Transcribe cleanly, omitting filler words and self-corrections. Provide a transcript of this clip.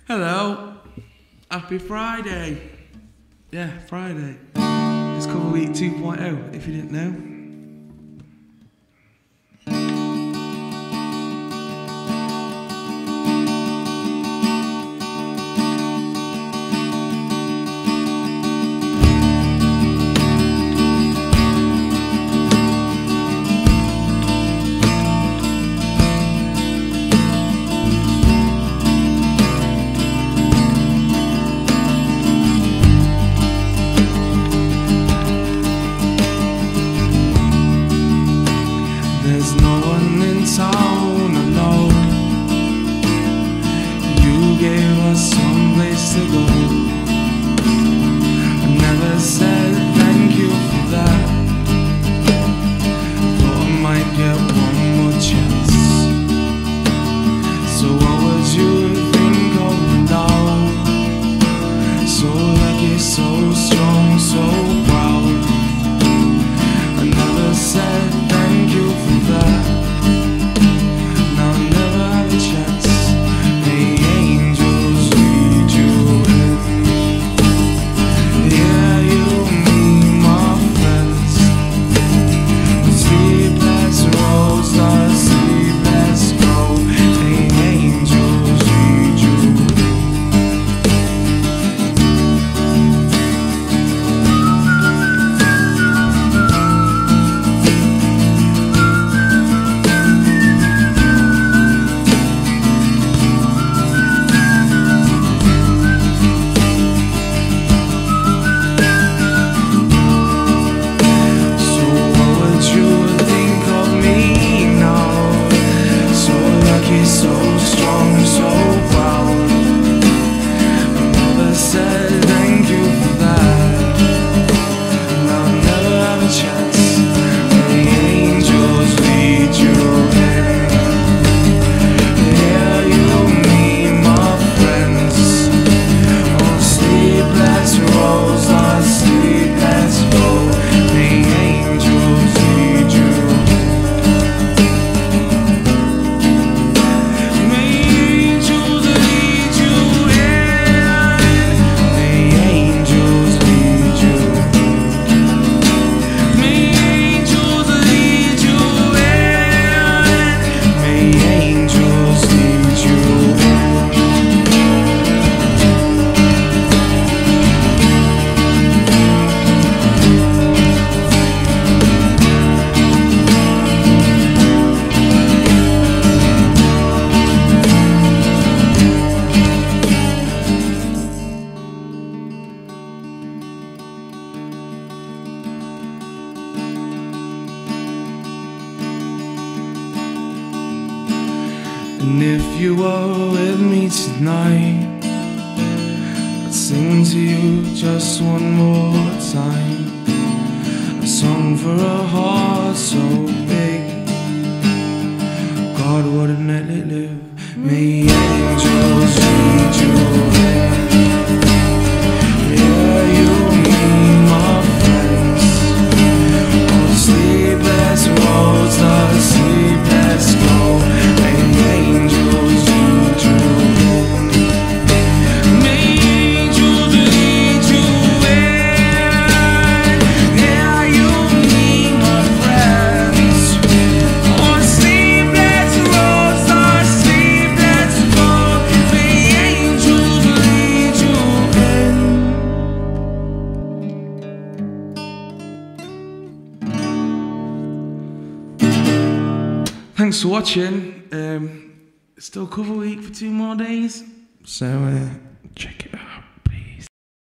Hello, happy Friday. Yeah, Friday. It's cover week 2.0, if you didn't know. There's no one in town alone. You gave us some place to go. I never said thank you for that. Thought I might get one more chance. So what would you think of me now? So lucky, so strong, so proud. I never said thank you for that. Now I'll never have a chance. The angels lead you in. Yeah, you meet my friends. The sleepless roads are sleepless go. The angels lead you in. So strong, so proud. I never said thank you for that. And I'll never have a chance. The angels lead you in. Yeah, you meet my friends. On sleepless roads, on sleepless roads. The angels lead you in. And if you were with me tonight, I'd sing to you just one more time. A song for a heart so big, God wouldn't let it live. May angels lead you in. Yeah, you meet my friends. On sleepless roads, the sleepless go. Thanks for watching. It's still cover week for 2 more days, so check it out.